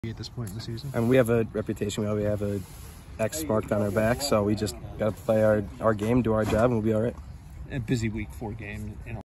at this point in the season? And we have a reputation. We have a X marked on our back, so we just got to play our game, do our job, and we'll be all right. A busy week, 4 games,